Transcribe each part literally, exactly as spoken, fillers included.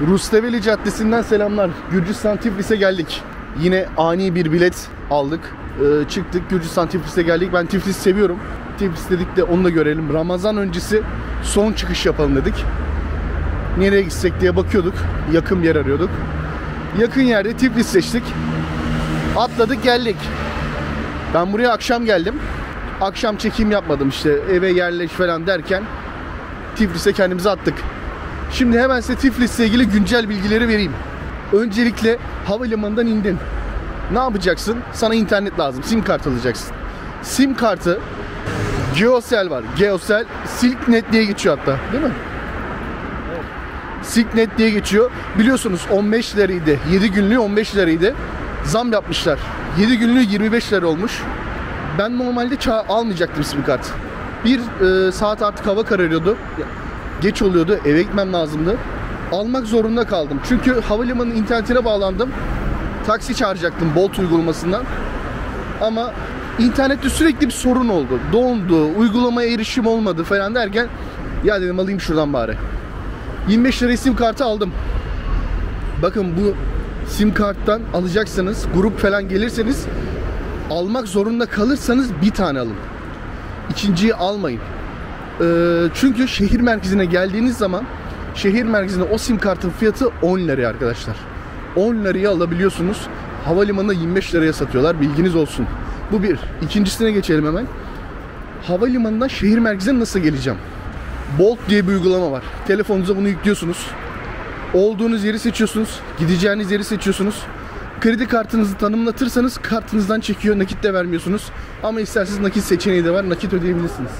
Rustaveli Caddesi'nden selamlar. Gürcistan Tiflis'e geldik. Yine ani bir bilet aldık. Ee, çıktık Gürcistan Tiflis'e geldik. Ben Tiflis'i seviyorum. Tiflis dedik de onu da görelim. Ramazan öncesi son çıkış yapalım dedik. Nereye gitsek diye bakıyorduk. Yakın bir yer arıyorduk. Yakın yerde Tiflis seçtik. Atladık geldik. Ben buraya akşam geldim. Akşam çekim yapmadım işte. Eve yerleş falan derken Tiflis'e kendimizi attık. Şimdi hemen size Tiflis'le ilgili güncel bilgileri vereyim. Öncelikle havalimanından indin. Ne yapacaksın? Sana internet lazım. Sim kart alacaksın. Sim kartı Geocell var. Geocell Silknet diye geçiyor hatta. Değil mi? Evet. Silknet diye geçiyor. Biliyorsunuz on beş liraydı. yedi günlüğü on beş liraydı. Zam yapmışlar. yedi günlüğü yirmi beş lira olmuş. Ben normalde ça- almayacaktım sim kart. Bir e, saat artık hava kararıyordu. Geç oluyordu. Eve gitmem lazımdı. Almak zorunda kaldım. Çünkü havalimanının internetine bağlandım. Taksi çağıracaktım Bolt uygulamasından. Ama internette sürekli bir sorun oldu. Dondu, uygulamaya erişim olmadı falan derken ya dedim alayım şuradan bari. yirmi beş liraya sim kartı aldım. Bakın bu sim karttan alacaksanız, grup falan gelirseniz, almak zorunda kalırsanız bir tane alın. İkinciyi almayın. Ee, çünkü şehir merkezine geldiğiniz zaman şehir merkezinde o sim kartın fiyatı on liraya arkadaşlar. on liraya alabiliyorsunuz. Havalimanında yirmi beş liraya satıyorlar. Bilginiz olsun. Bu bir. İkincisine geçelim hemen. Havalimanından şehir merkezine nasıl geleceğim? Bolt diye bir uygulama var. Telefonunuza bunu yüklüyorsunuz. Olduğunuz yeri seçiyorsunuz. Gideceğiniz yeri seçiyorsunuz. Kredi kartınızı tanımlatırsanız kartınızdan çekiyor. Nakit de vermiyorsunuz. Ama isterseniz nakit seçeneği de var. Nakit ödeyebilirsiniz.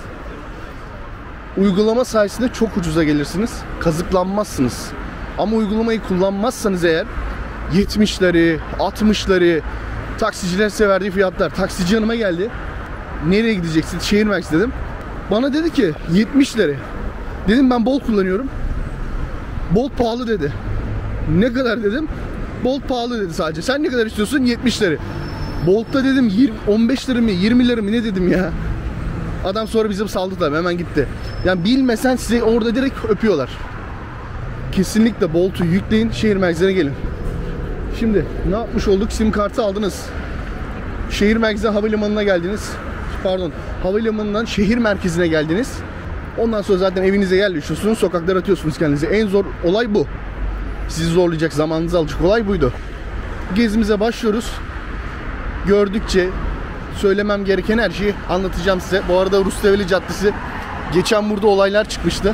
Uygulama sayesinde çok ucuza gelirsiniz. Kazıklanmazsınız. Ama uygulamayı kullanmazsanız eğer yetmişleri, altmışları taksiciler size verdiği fiyatlar. Taksici yanıma geldi. Nereye gideceksin? Şehir merkezi dedim. Bana dedi ki yetmiş lira. Dedim ben Bolt kullanıyorum. Bolt pahalı dedi. Ne kadar dedim? Bolt pahalı dedi sadece. Sen ne kadar istiyorsun? yetmiş lira. Bolt'ta dedim on beş lira mı yirmi lira mı ne dedim ya. Adam sonra bizim saldı tabii hemen gitti. Yani bilmesen sizi orada direkt öpüyorlar. Kesinlikle Bolt'u yükleyin, şehir merkezine gelin. Şimdi ne yapmış olduk? Sim kartı aldınız. Şehir merkezi havalimanına geldiniz. Pardon, havalimanından şehir merkezine geldiniz. Ondan sonra zaten evinize yerleşiyorsunuz, sokaklara atıyorsunuz kendinizi. En zor olay bu. Sizi zorlayacak, zamanınızı alacak olay buydu. Gezimize başlıyoruz. Gördükçe söylemem gereken her şeyi anlatacağım size. Bu arada Rustaveli Caddesi. Geçen burada olaylar çıkmıştı.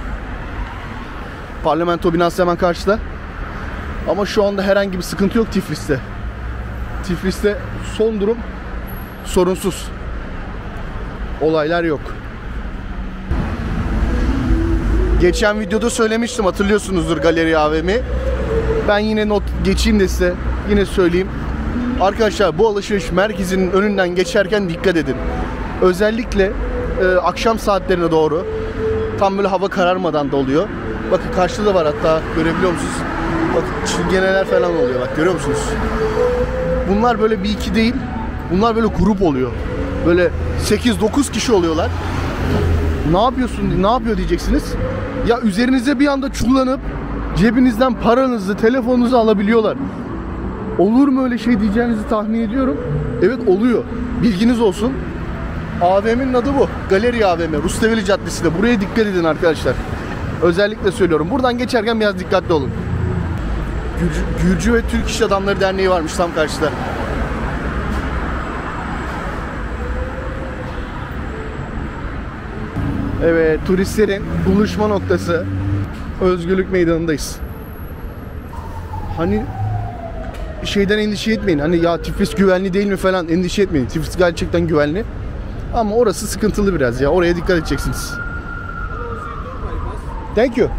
Parlamento binası hemen karşıda. Ama şu anda herhangi bir sıkıntı yok Tiflis'te. Tiflis'te son durum sorunsuz. Olaylar yok. Geçen videoda söylemiştim, hatırlıyorsunuzdur Galeri A V M'yi. Ben yine not geçeyim de size yine söyleyeyim. Arkadaşlar bu alışveriş merkezinin önünden geçerken dikkat edin. Özellikle e, akşam saatlerine doğru tam böyle hava kararmadan da oluyor. Bakın karşıda da var hatta, görebiliyor musunuz? Bakın çingeneler falan oluyor, bak görüyor musunuz? Bunlar böyle bir iki değil. Bunlar böyle grup oluyor. Böyle sekiz dokuz kişi oluyorlar. Ne yapıyorsun? Ne yapıyor diyeceksiniz? Ya üzerinize bir anda çullanıp cebinizden paranızı, telefonunuzu alabiliyorlar. Olur mu öyle şey diyeceğinizi tahmin ediyorum. Evet oluyor. Bilginiz olsun. A V M'nin adı bu. Galeri A V M. Rustaveli Caddesi'nde. Buraya dikkat edin arkadaşlar. Özellikle söylüyorum. Buradan geçerken biraz dikkatli olun. Gürcü, Gürcü ve Türk İş Adamları Derneği varmış tam karşıda. Evet, turistlerin buluşma noktası Özgürlük Meydanı'ndayız. Hani şeyden endişe etmeyin. Hani ya Tiflis güvenli değil mi falan endişe etmeyin. Tiflis gerçekten güvenli. Ama orası sıkıntılı biraz ya. Oraya dikkat edeceksiniz. Thank you.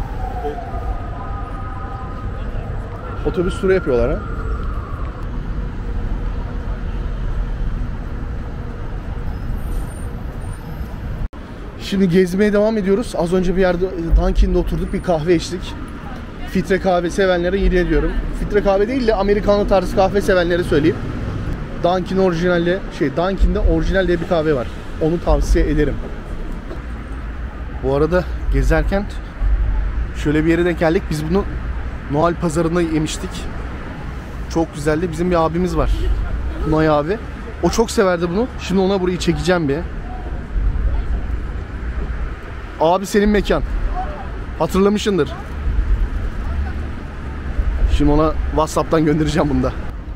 Otobüs turu yapıyorlar ha. Şimdi gezmeye devam ediyoruz. Az önce bir yerde Dunkin'de oturduk, bir kahve içtik. Filtre kahve sevenlere yine ediyorum. Filtre kahve değil de Amerikanlı tarzı kahve sevenlere söyleyeyim. Dunkin orijinalde şey Dunkin'de orijinal diye bir kahve var. Onu tavsiye ederim. Bu arada gezerken şöyle bir yere denk geldik. Biz bunu Noel pazarında yemiştik. Çok güzeldi. Bizim bir abimiz var. Tunay abi. O çok severdi bunu. Şimdi ona burayı çekeceğim bir. Abi senin mekan. Hatırlamışsındır. Şimdi ona WhatsApp'tan göndereceğim bunu da.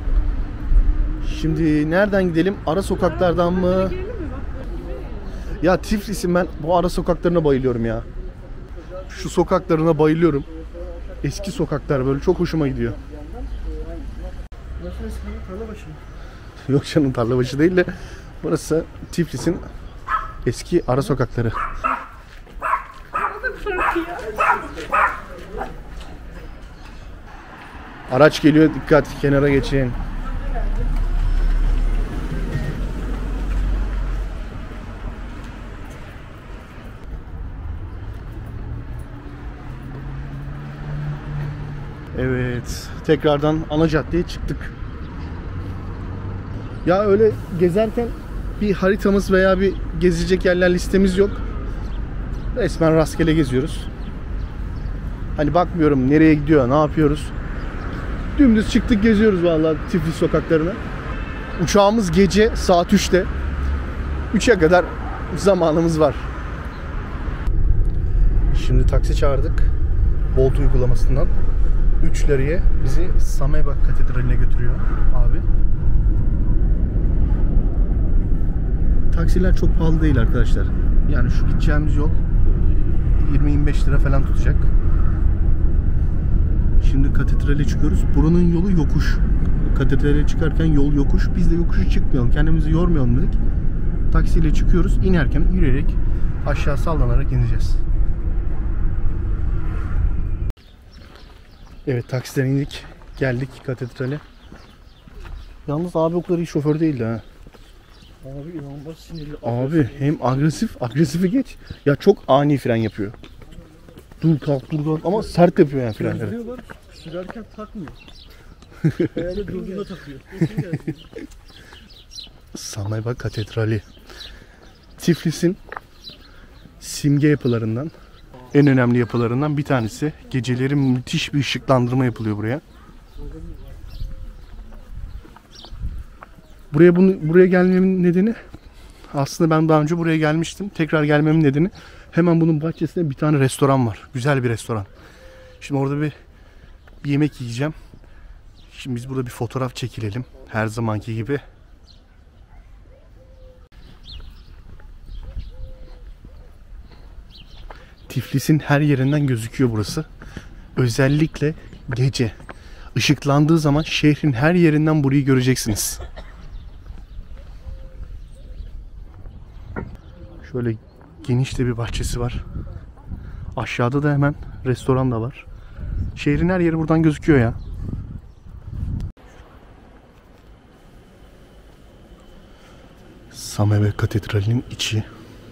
Şimdi nereden gidelim? Ara sokaklardan mı? Ya Tiflis'in ben bu ara sokaklarına bayılıyorum ya. Şu sokaklarına bayılıyorum. Eski sokaklar böyle çok hoşuma gidiyor. Burası eskiden Tarlabaşı mı? Yok canım, Tarlabaşı değil de burası Tiflis'in eski ara sokakları. Araç geliyor, dikkat, kenara geçin. Evet, tekrardan ana caddeye çıktık. Ya öyle gezerken bir haritamız veya bir gezilecek yerler listemiz yok. Resmen rastgele geziyoruz. Hani bakmıyorum nereye gidiyor, ne yapıyoruz. Dümdüz çıktık, geziyoruz vallahi Tiflis sokaklarına. Uçağımız gece saat üçte. üçe kadar zamanımız var. Şimdi taksi çağırdık. Bolt uygulamasından. üç liraya bizi Samebak Katedrali'ne götürüyor abi. Taksiler çok pahalı değil arkadaşlar. Yani şu gideceğimiz yol yirmi yirmi beş lira falan tutacak. Şimdi katedrale çıkıyoruz. Buranın yolu yokuş. Katedrale çıkarken yol yokuş. Biz de yokuşu çıkmayalım. Kendimizi yormayalım dedik. Taksiyle çıkıyoruz. İnerken yürüyerek aşağı sallanarak ineceğiz. Evet, taksiden indik. Geldik katedrale. Yalnız abi o kadar iyi şoför değildi ha. Abi inanılmaz sinirli. Abi hem agresif, agresifi geç. Ya çok ani fren yapıyor. Dur kalk dur kalk ama sert yapıyor yani frenleri. Gözlüyorlar, sürerken takmıyor. Herhalde durduğunda takıyor. Samebak Katedrali. Tiflis'in simge yapılarından, en önemli yapılarından bir tanesi. Geceleri müthiş bir ışıklandırma yapılıyor buraya. Buraya bunu buraya gelmemin nedeni, aslında ben daha önce buraya gelmiştim. Tekrar gelmemin nedeni, hemen bunun bahçesinde bir tane restoran var. Güzel bir restoran. Şimdi orada bir, bir yemek yiyeceğim. Şimdi biz burada bir fotoğraf çekilelim. Her zamanki gibi. Tiflis'in her yerinden gözüküyor burası. Özellikle gece ışıklandığı zaman şehrin her yerinden burayı göreceksiniz. Şöyle geniş de bir bahçesi var. Aşağıda da hemen restoran da var. Şehrin her yeri buradan gözüküyor ya. Samebak Katedrali'nin içi.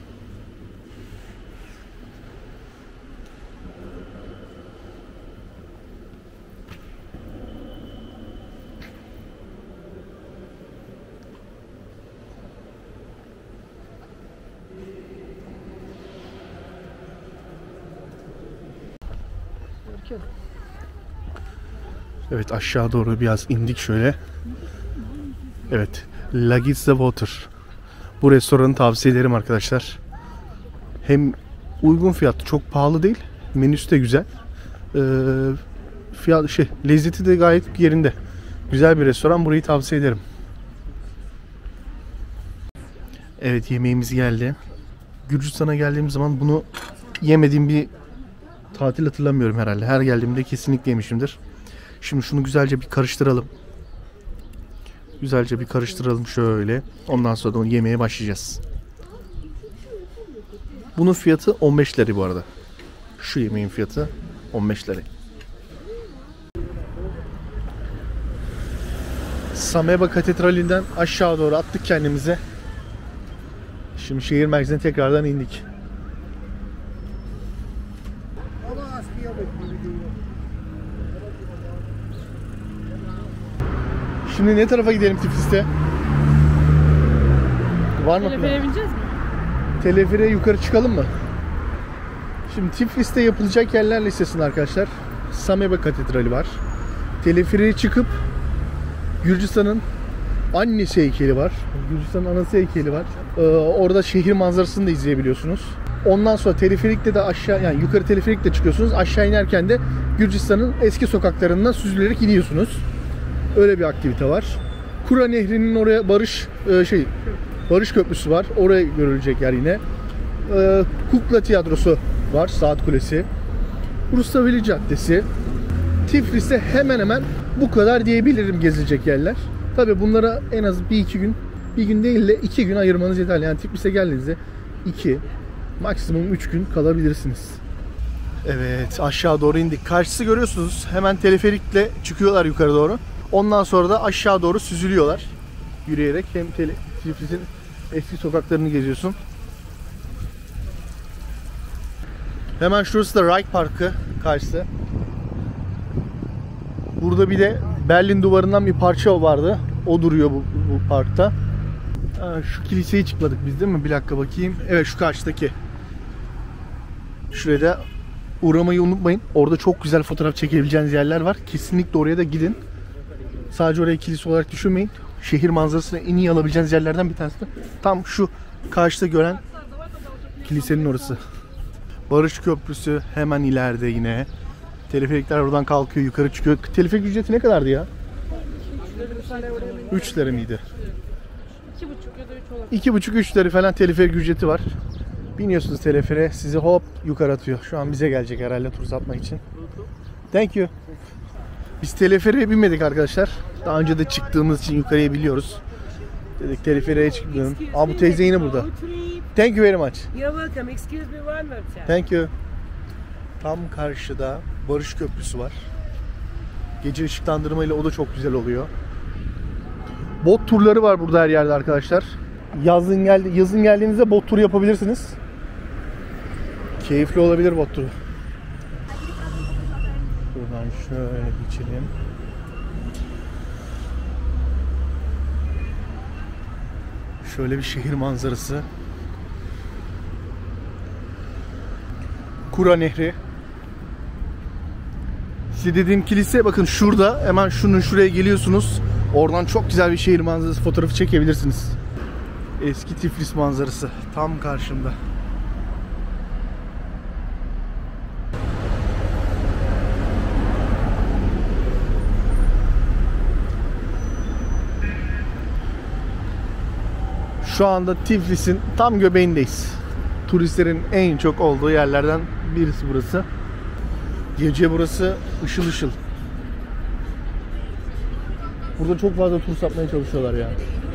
Evet, aşağı doğru biraz indik şöyle. Evet, Lagitza Water. Bu restoranı tavsiye ederim arkadaşlar. Hem uygun fiyatlı, çok pahalı değil. Menüsü de güzel. Ee, fiyat şey, lezzeti de gayet yerinde. Güzel bir restoran, burayı tavsiye ederim. Evet, yemeğimiz geldi. Gürcistan'a geldiğim zaman bunu yemediğim bir tatil hatırlamıyorum herhalde. Her geldiğimde kesinlikle yemişimdir. Şimdi şunu güzelce bir karıştıralım. Güzelce bir karıştıralım şöyle. Ondan sonra da onu yemeye başlayacağız. Bunun fiyatı on beş lira bu arada. Şu yemeğin fiyatı on beş lira. Samebak Katedrali'nden aşağı doğru attık kendimize. Şimdi şehir merkezine tekrardan indik. Şimdi ne tarafa gidelim Tiflis'te? Var mı? Teleferiğe bineceğiz mi? Teleferiğe yukarı çıkalım mı? Şimdi Tiflis'te yapılacak yerler listesinde arkadaşlar Sameba Katedrali var. Teleferiğe çıkıp Gürcistan'ın annesi heykeli var. Gürcistan'ın anası heykeli var. Ee, orada şehir manzarasını da izleyebiliyorsunuz. Ondan sonra teleferikle de aşağı, yani yukarı teleferikle çıkıyorsunuz. Aşağı inerken de Gürcistan'ın eski sokaklarından süzülerek iniyorsunuz. Öyle bir aktivite var. Kura Nehri'nin oraya Barış e, şey Barış Köprüsü var. Oraya görülecek yer yine. Ee, Kukla Tiyatrosu var. Saat Kulesi. Rustaveli Caddesi. Tiflis'te hemen hemen bu kadar diyebilirim gezilecek yerler. Tabi bunlara en az bir iki gün, bir gün değil de iki gün ayırmanız yeterli. Yani Tiflis'e geldiğinizde iki, maksimum üç gün kalabilirsiniz. Evet, aşağı doğru indik. Karşısı görüyorsunuz. Hemen teleferikle çıkıyorlar yukarı doğru. Ondan sonra da aşağı doğru süzülüyorlar. Yürüyerek hem Tiflis'in eski sokaklarını geziyorsun. Hemen şurası da Reich Parkı karşısı. Burada bir de Berlin Duvarı'ndan bir parça vardı. O duruyor bu, bu parkta. Ha, şu kiliseyi çıkmadık biz değil mi? Bir dakika bakayım. Evet, şu karşıdaki. Şuraya da uğramayı unutmayın. Orada çok güzel fotoğraf çekebileceğiniz yerler var. Kesinlikle oraya da gidin. Sadece orayı kilise olarak düşünmeyin. Şehir manzarasını en iyi alabileceğiniz yerlerden bir tanesi de tam şu karşıda gören kilisenin orası. Barış Köprüsü hemen ileride yine. Teleferikler oradan kalkıyor, yukarı çıkıyor. Teleferik ücreti ne kadardı ya? üç lira mıydı? iki buçuk ya da üç olabilir. iki buçuk üç lira falan teleferik ücreti var. Biniyorsunuz telefere, sizi hop yukarı atıyor. Şu an bize gelecek herhalde tur satmak için. Thank you. Biz teleferiğe binmedik arkadaşlar. Daha önce de çıktığımız için yukarıya biliyoruz. Dedik teleferiğe çıkmayalım. Aa, bu teyze yine burada. Thank you very much. You're welcome. Excuse me one more time. Thank you. Tam karşıda Barış Köprüsü var. Gece ışıklandırmayla o da çok güzel oluyor. Bot turları var burada her yerde arkadaşlar. Yazın geldi, yazın geldiğinizde bot turu yapabilirsiniz. Keyifli olabilir bot turu. Buradan şöyle geçelim. Şöyle bir şehir manzarası. Kura Nehri. Size dediğim kilise bakın şurada, hemen şunun şuraya geliyorsunuz. Oradan çok güzel bir şehir manzarası fotoğrafı çekebilirsiniz. Eski Tiflis manzarası tam karşımda. Şu anda Tiflis'in tam göbeğindeyiz. Turistlerin en çok olduğu yerlerden birisi burası. Gece burası ışıl ışıl. Burada çok fazla tur satmaya çalışıyorlar ya.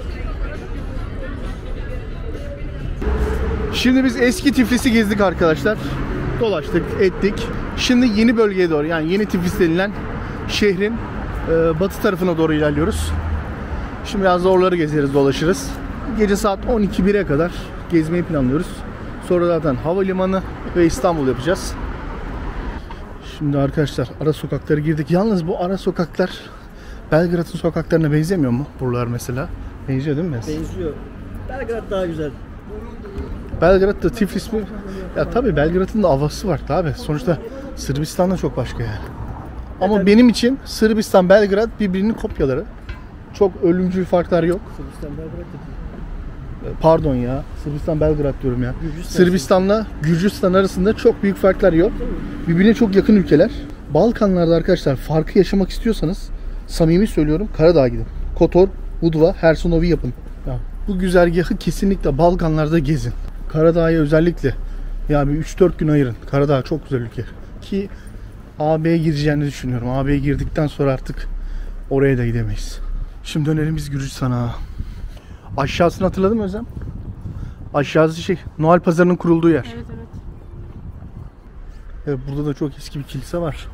Şimdi biz eski Tiflis'i gezdik arkadaşlar. Dolaştık, ettik. Şimdi yeni bölgeye doğru, yani yeni Tiflis denilen şehrin e, batı tarafına doğru ilerliyoruz. Şimdi biraz da oraları gezeriz, dolaşırız. Gece saat on iki bire kadar gezmeyi planlıyoruz. Sonra zaten havalimanı ve İstanbul yapacağız. Şimdi arkadaşlar ara sokaklara girdik. Yalnız bu ara sokaklar Belgrad'ın sokaklarına benzemiyor mu? Buralar mesela. Benziyor değil mi? Benziyor. Belgrad daha güzel. Belgrad da Tiflis mi? Ya tabii Belgrad'ın da havası var tabii. Sonuçta Sırbistan'da çok başka yani. Ama Evet, benim için Sırbistan, Belgrad birbirinin kopyaları. Çok ölümcül farklar yok. Sırbistan Belgrad dedi. Pardon ya. Sırbistan, Belgrad diyorum ya. Gürcistan. Sırbistan'la Gürcistan arasında çok büyük farklar yok. Birbirine çok yakın ülkeler. Balkanlarda arkadaşlar farkı yaşamak istiyorsanız samimi söylüyorum Karadağ'a gidin. Kotor, Budva, Hersonovi yapın. Ya, bu güzergahı kesinlikle Balkanlarda gezin. Karadağ'a özellikle ya bir üç dört gün ayırın. Karadağ çok güzel ülke. Ki A B'ye gireceğini düşünüyorum. A B'ye girdikten sonra artık oraya da gidemeyiz. Şimdi dönelim biz Gürcistan'a. Aşağısını hatırladın mı Özlem? Aşağısı şey, Noel Pazarı'nın kurulduğu yer. Evet evet. Evet, burada da çok eski bir kilise var.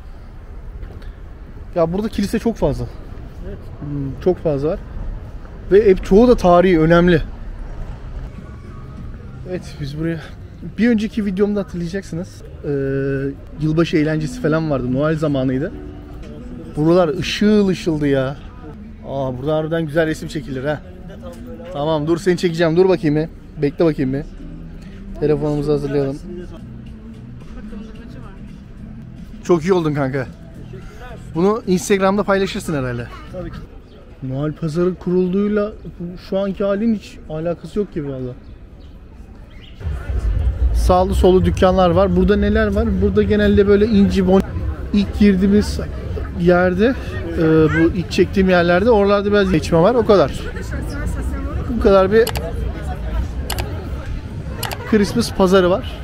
Ya burada kilise çok fazla. Evet. Hmm, çok fazla var. Ve hep çoğu da tarihi, önemli. Evet, biz buraya bir önceki videomda hatırlayacaksınız. Ee, yılbaşı eğlencesi falan vardı. Noel zamanıydı. Buralar ışıl ışıldı ya. Aa, burada harbiden güzel resim çekilir ha. Tamam, dur seni çekeceğim. Dur bakayım bir. Bekle bakayım bir. Telefonumuzu hazırlayalım. Çok iyi oldun kanka. Bunu Instagram'da paylaşırsın herhalde. Tabii ki. Noel pazarı kurulduğuyla şu anki halin hiç alakası yok gibi valla. Sağlı solu dükkanlar var. Burada neler var? Burada genelde böyle inci bon. İlk girdiğimiz yerde, e, bu ilk çektiğim yerlerde oralarda biraz geçme var. O kadar. Bu kadar bir Christmas pazarı var.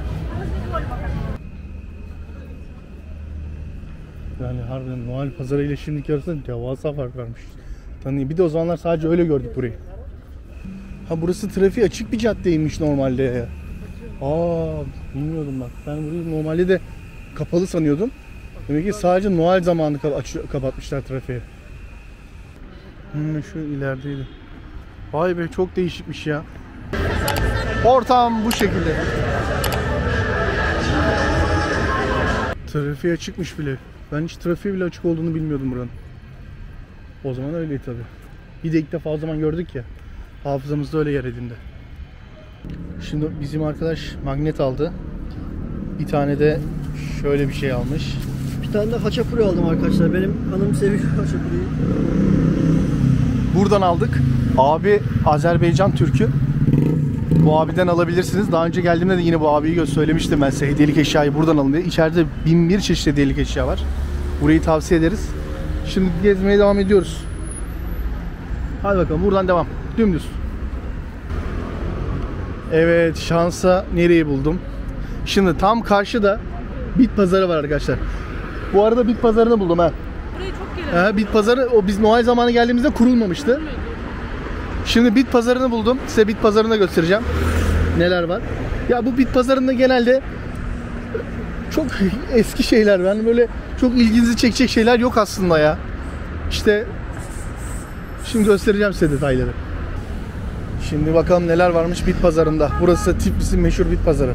Yani harbiden Noel pazarı ile şimdiki arasında devasa fark varmış. Tanıyın. Bir de o zamanlar sadece öyle gördük burayı. Ha burası trafiğe açık bir caddeymiş normalde ya. Aa bilmiyordum bak. Ben burayı normalde de kapalı sanıyordum. Demek ki sadece Noel zamanı kapatmışlar trafiği. Hmm, şu ilerideydi. Vay be çok değişikmiş ya. Ortam bu şekilde. Trafiğe çıkmış bile. Ben hiç trafiğe bile açık olduğunu bilmiyordum buranın. O zaman öyleydi tabi. Bir de ilk defa o zaman gördük ya. Hafızamızda öyle yer edindi. Şimdi bizim arkadaş magnet aldı. Bir tane de şöyle bir şey almış. Bir tane de haçapuri aldım arkadaşlar. Benim hanım seviyor haçapuriyi. Buradan aldık. Abi Azerbaycan Türk'ü. Bu abiden alabilirsiniz. Daha önce geldiğimde de yine bu abiyi söylemiştim ben size. Hediyelik eşyayı buradan alın diye. İçeride bin bir çeşit hediyelik eşya var. Burayı tavsiye ederiz. Şimdi gezmeye devam ediyoruz. Hadi bakalım buradan devam. Dümdüz. Evet şansa nereyi buldum? Şimdi tam karşıda bit pazarı var arkadaşlar. Bu arada bit pazarını buldum ha. Burayı çok gelen. Ha, bit pazarı o biz Noel zamanı geldiğimizde kurulmamıştı. Şimdi bit pazarını buldum. Size bit pazarını göstereceğim. Neler var? Ya bu bit pazarında genelde çok eski şeyler. Yani böyle çok ilginizi çekecek şeyler yok aslında ya. İşte şimdi göstereceğim size detayları. Şimdi bakalım neler varmış bit pazarında. Burası Tiflis'in meşhur bit pazarı.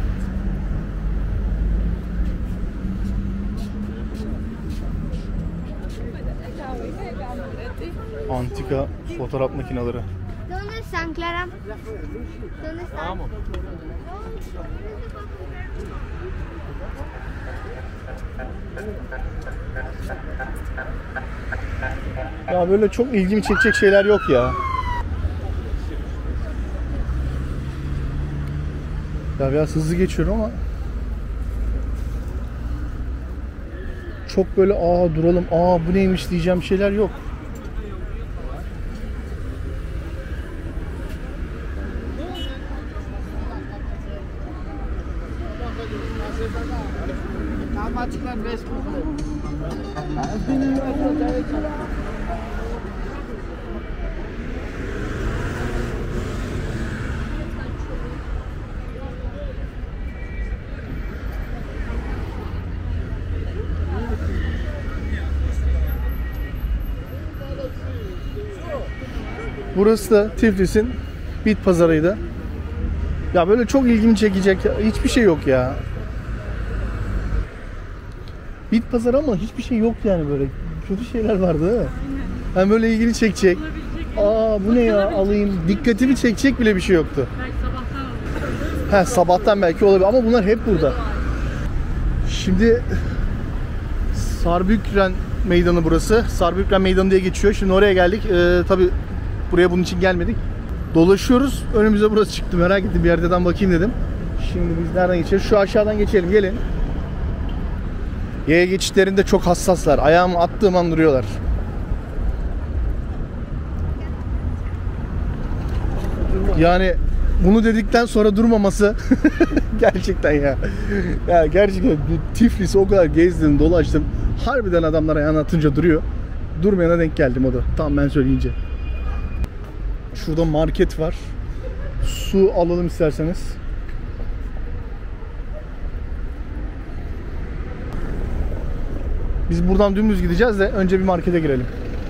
Antika fotoğraf makineleri. ¿Dónde están, Clara? ¿Dónde están? Ya böyle çok ilgimi çekecek şeyler yok ya. Ya biraz hızlı geçiyorum ama çok böyle aa duralım, aa bu neymiş diyeceğim şeyler yok. Burası da Tiflis'in bit pazarıydı. Ya böyle çok ilgimi çekecek hiçbir şey yok ya. Bit pazarı ama hiçbir şey yok yani böyle. Kötü şeyler vardı değil mi? Yani böyle ilgini çekecek. Aa bu ne ya alayım. Dikkatimi çekecek bile bir şey yoktu. Belki sabahtan aldım. He sabahtan belki olabilir ama bunlar hep burada. Şimdi Sarbükren Meydanı burası. Sarbükren Meydanı diye geçiyor. Şimdi oraya geldik. Ee, tabii buraya bunun için gelmedik. Dolaşıyoruz. Önümüze burası çıktı. Merak ettim bir yerden bakayım dedim. Şimdi biz nereden geçeceğiz? Şu aşağıdan geçelim. Gelin. Yaya geçitlerinde çok hassaslar. Ayağımı attığım an duruyorlar. Yani bunu dedikten sonra durmaması gerçekten ya. Ya gerçekten Tiflis'i o kadar gezdim, dolaştım. Harbiden adamlar ayağını atınca duruyor. Durmayana denk geldim o da. Tam ben söyleyince. Şurada market var. Su alalım isterseniz. Biz buradan dümdüz gideceğiz de önce bir markete girelim.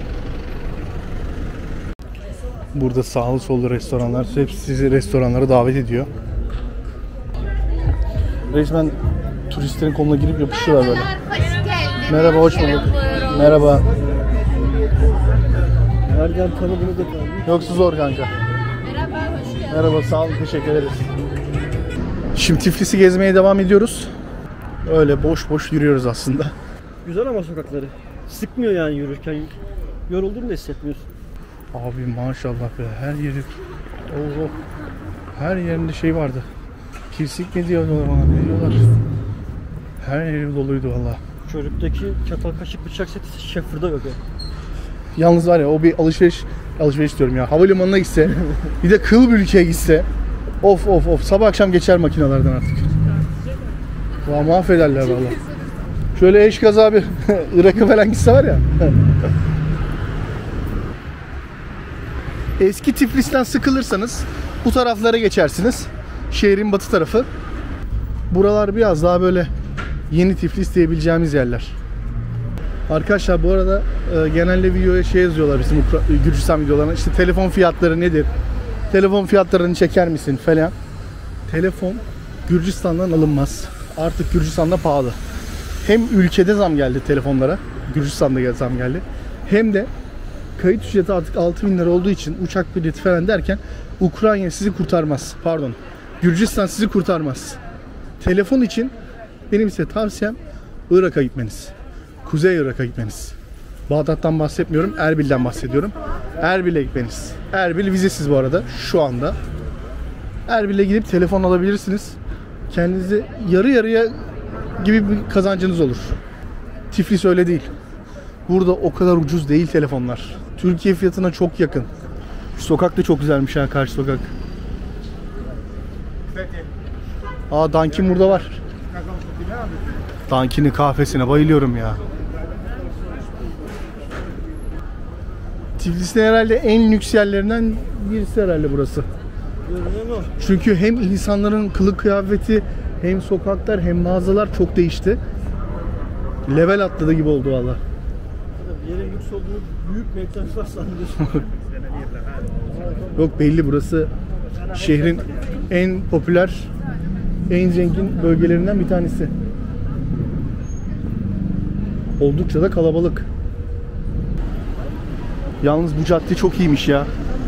Burada sağlı sollu restoranlar, hepsi sizi restoranlara davet ediyor. Resmen turistlerin koluna girip yapışıyorlar böyle. Hoş geldin. Merhaba, hoş bulduk. Merhaba. Nereden tanıdığını da tanıdım. Yoksa zor kanka. Merhaba, hoş geldin. Merhaba, sağ olun, teşekkür ederiz. Şimdi Tiflis'i gezmeye devam ediyoruz. Öyle boş boş yürüyoruz aslında. Güzel ama sokakları. Sıkmıyor yani yürürken. Yorulduğunu da hissetmiyorsun. Abi maşallah be, her yeri oh, oh. Her yerinde şey vardı. Kirsik mi diyorlar bana, ne diyorlar? Her yeri doluydu valla. Çocuktaki çatal kaşık bıçak seti şefırda yok ya. Yalnız var ya, o bir alışveriş alışveriş diyorum ya. Havalimanına gitse, bir de kıl bir ülkeye gitse, of of of, sabah akşam geçer makinelerden artık. Valla mahvederler valla. Şöyle eş kaza bir Irak'a falan gitse var ya. Eski Tiflis'ten sıkılırsanız bu taraflara geçersiniz. Şehrin batı tarafı. Buralar biraz daha böyle yeni Tiflis diyebileceğimiz yerler. Arkadaşlar bu arada e, genelde videoya şey yazıyorlar bizim Ukra- Gürcistan videolarına. İşte telefon fiyatları nedir? Telefon fiyatlarını çeker misin falan. Telefon Gürcistan'dan alınmaz. Artık Gürcistan'da pahalı. Hem ülkede zam geldi telefonlara. Gürcistan'da zam geldi. Hem de kayıt ücreti artık altı bin lira olduğu için uçak bileti falan derken Ukrayna sizi kurtarmaz. Pardon. Gürcistan sizi kurtarmaz. Telefon için benim size tavsiyem Irak'a gitmeniz. Kuzey Irak'a gitmeniz. Bağdat'tan bahsetmiyorum, Erbil'den bahsediyorum. Erbil'e gitmeniz. Erbil vizesiz bu arada şu anda. Erbil'e gidip telefon alabilirsiniz. Kendinizi yarı yarıya gibi bir kazancınız olur. Tiflis öyle değil. Burada o kadar ucuz değil telefonlar. Türkiye fiyatına çok yakın. Şu sokak da çok güzelmiş ha, karşı sokak. Aa, Dunkin burada var. Dunkin'in kahvesine bayılıyorum ya. Tiflis'in herhalde en lüks yerlerinden birisi herhalde burası. Görünen o. Çünkü hem insanların kılık kıyafeti, hem sokaklar, hem mağazalar çok değişti. Level atladı gibi oldu valla. Bir yerin lüks olduğunu büyük bir ekran var sanıyorsun. Yok, belli, burası şehrin en popüler, en zengin bölgelerinden bir tanesi. Oldukça da kalabalık. Yalnız bu cadde çok iyiymiş ya.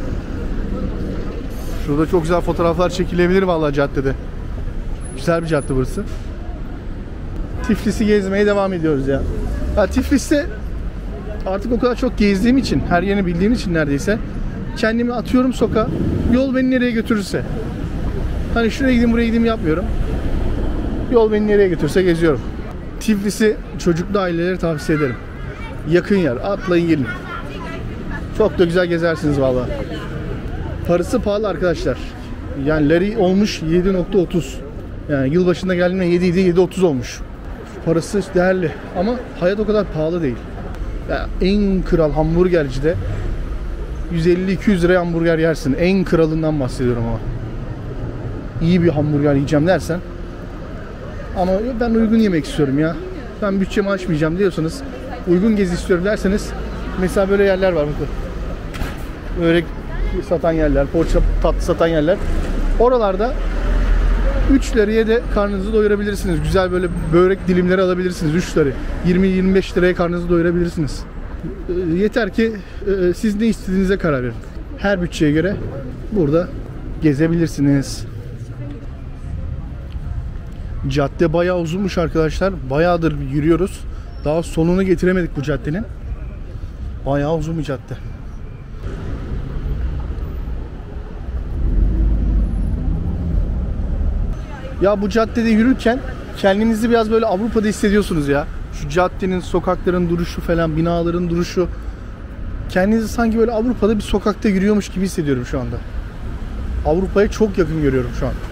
Şurada çok güzel fotoğraflar çekilebilir vallahi caddede. Güzel bir cadde burası. Tiflis'i gezmeye devam ediyoruz ya. Ya Tiflis'te artık o kadar çok gezdiğim için, her yerini bildiğim için neredeyse kendimi atıyorum sokağa. Yol beni nereye götürürse. Hani şuraya gideyim, buraya gideyim yapmıyorum. Yol beni nereye götürse geziyorum. Tiflis'i çocuklu ailelere tavsiye ederim. Yakın yer. Atlayın gelin. Çok da güzel gezersiniz vallahi. Parası pahalı arkadaşlar. Yani lari olmuş yedi nokta otuz. Yani yılbaşında geldiğimde yedi idi, yedi otuz olmuş. Parası değerli ama hayat o kadar pahalı değil. Yani en kral hamburgercide yüz elli iki yüz liraya hamburger yersin. En kralından bahsediyorum ama. İyi bir hamburger yiyeceğim dersen. Ama ben uygun yemek istiyorum ya. Ben bütçemi aşmayacağım diyorsanız, uygun gezi istiyorum derseniz, mesela böyle yerler var bakın. Börek satan yerler, poğaça tatlı satan yerler. Oralarda üç liraya de karnınızı doyurabilirsiniz. Güzel böyle börek dilimleri alabilirsiniz. üç lira. yirmi yirmi beş liraya karnınızı doyurabilirsiniz. Yeter ki siz ne istediğinize karar verin. Her bütçeye göre burada gezebilirsiniz. Cadde bayağı uzunmuş arkadaşlar. Bayağıdır yürüyoruz. Daha sonunu getiremedik bu caddenin. Bayağı uzun bir cadde. Ya bu caddede yürürken kendinizi biraz böyle Avrupa'da hissediyorsunuz ya. Şu caddenin, sokakların duruşu falan, binaların duruşu. Kendinizi sanki böyle Avrupa'da bir sokakta yürüyormuş gibi hissediyorum şu anda. Avrupa'ya çok yakın görüyorum şu an.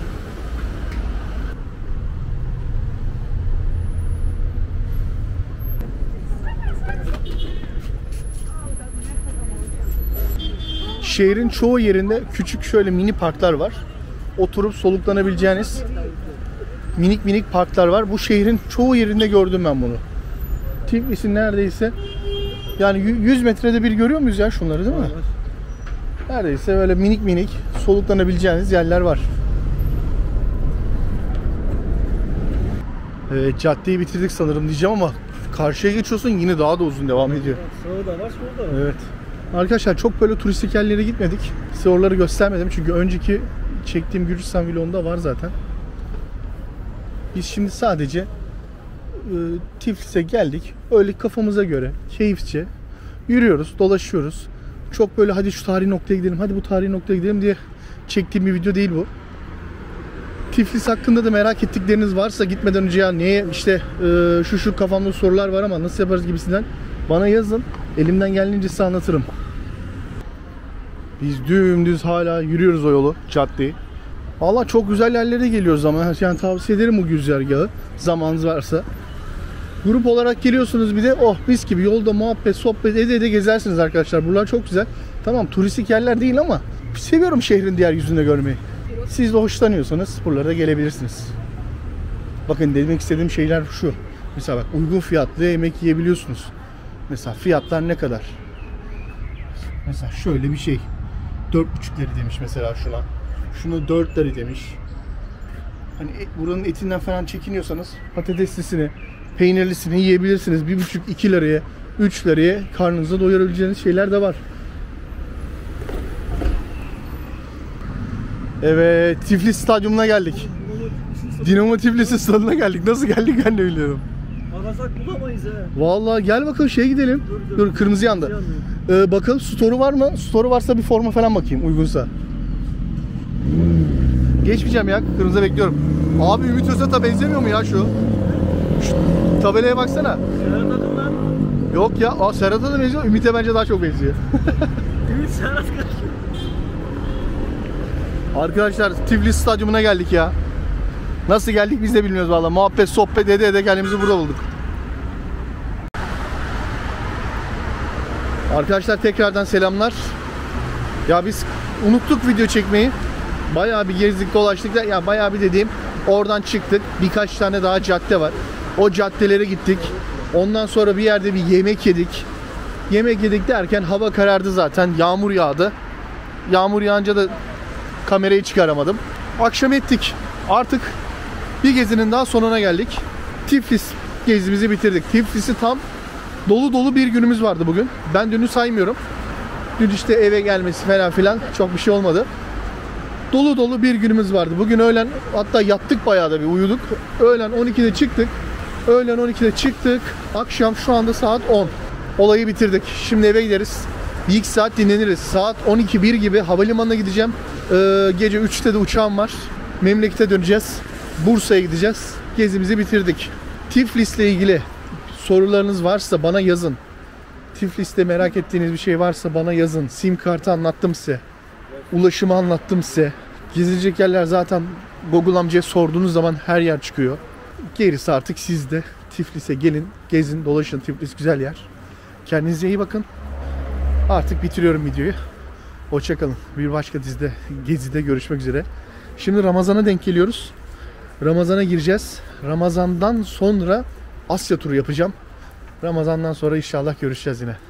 Şehrin çoğu yerinde küçük şöyle mini parklar var. Oturup soluklanabileceğiniz minik minik parklar var. Bu şehrin çoğu yerinde gördüm ben bunu. Tiflis'in neredeyse yani yüz metrede bir görüyor muyuz ya şunları, değil mi? Neredeyse böyle minik minik soluklanabileceğiniz yerler var. Evet, caddeyi bitirdik sanırım diyeceğim ama karşıya geçiyorsun yine daha da uzun devam ediyor. Sağda var, solda var. Evet. Arkadaşlar çok böyle turistik yerlere gitmedik. Size oraları göstermedim çünkü önceki çektiğim Gürcistan vlogunda var zaten. Biz şimdi sadece Tiflis'e geldik. Öyle kafamıza göre keyifçe yürüyoruz, dolaşıyoruz. Çok böyle hadi şu tarihi noktaya gidelim, hadi bu tarihi noktaya gidelim diye çektiğim bir video değil bu. Tiflis hakkında da merak ettikleriniz varsa gitmeden önce ya niye işte e, şu şu kafamda sorular var ama nasıl yaparız gibisinden bana yazın. Elimden geldiğince size anlatırım. Biz dümdüz hala yürüyoruz o yolu, caddeyi. Vallahi çok güzel yerlere geliyoruz ama yani tavsiye ederim bu güzergahı zamanınız varsa. Grup olarak geliyorsunuz bir de oh mis gibi yolda muhabbet sohbet ede ede gezersiniz arkadaşlar. Buralar çok güzel. Tamam turistik yerler değil ama seviyorum şehrin diğer yüzünde görmeyi. Siz de hoşlanıyorsanız buralara gelebilirsiniz. Bakın demek istediğim şeyler şu. Mesela bak uygun fiyatlı yemek yiyebiliyorsunuz. Mesela fiyatlar ne kadar? Mesela şöyle bir şey. dört buçuk lira demiş mesela şuna. Şunu dört lira demiş. Hani buranın etinden falan çekiniyorsanız patateslisini, peynirlisini yiyebilirsiniz. bir buçuk iki liraya, üç liraya karnınıza doyurabileceğiniz şeyler de var. Evet, Tiflis Stadyumuna geldik. Dinamo Tiflis stadına geldik. Nasıl geldik ben de biliyorum. Arasak bulamayız he. Vallahi gel bakalım şeye gidelim. Dur, dur, dur kırmızı yanda. Ee, bakalım store'u var mı? Store'u varsa bir forma falan bakayım uygunsa. Geçmeyeceğim ya. Kırmızı bekliyorum. Abi Ümit Özat'a benzemiyor mu ya şu? Şu tabelaya baksana. Serhat adım lan. Yok ya. Aa, Serhat'a da benziyor. Ümit'e bence daha çok benziyor. Ümit Serhat kaçıyor. Arkadaşlar Tiflis Stadyumuna geldik ya. Nasıl geldik biz de bilmiyoruz vallahi. Muhabbet, sohbet ede ede kendimizi burada bulduk. Arkadaşlar tekrardan selamlar. Ya biz unuttuk video çekmeyi. Bayağı bir gezdik dolaştık da ya bayağı bir dediğim oradan çıktık. Birkaç tane daha cadde var. O caddelere gittik. Ondan sonra bir yerde bir yemek yedik. Yemek yedik derken hava karardı zaten. Yağmur yağdı. Yağmur yağınca da kamerayı çıkaramadım. Akşam ettik. Artık bir gezinin daha sonuna geldik. Tiflis gezimizi bitirdik. Tiflis'i tam dolu dolu bir günümüz vardı bugün. Ben dünü saymıyorum. Dün işte eve gelmesi falan filan çok bir şey olmadı. Dolu dolu bir günümüz vardı. Bugün öğlen hatta yattık bayağı da bir uyuduk. Öğlen on ikide çıktık. Öğlen on ikide çıktık. Akşam şu anda saat on. Olayı bitirdik. Şimdi eve gideriz. Bir iki saat dinleniriz. Saat on iki bir gibi havalimanına gideceğim. Ee, gece üçte de uçağım var. Memlekete döneceğiz. Bursa'ya gideceğiz. Gezimizi bitirdik. Tiflis'le ilgili sorularınız varsa bana yazın. Tiflis'te merak ettiğiniz bir şey varsa bana yazın. Sim kartı anlattım size. Ulaşımı anlattım size. Gezilecek yerler zaten Google amcaya sorduğunuz zaman her yer çıkıyor. Gerisi artık sizde. Tiflis'e gelin, gezin, dolaşın. Tiflis güzel yer. Kendinize iyi bakın. Artık bitiriyorum videoyu. Hoşça kalın. Bir başka dizide, gezide görüşmek üzere. Şimdi Ramazan'a denk geliyoruz. Ramazan'a gireceğiz. Ramazan'dan sonra Asya turu yapacağım. Ramazan'dan sonra inşallah görüşeceğiz yine.